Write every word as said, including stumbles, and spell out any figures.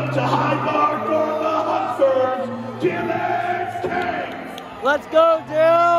up to High Bar for the Huntford, Dillan. Let's go, Dillan!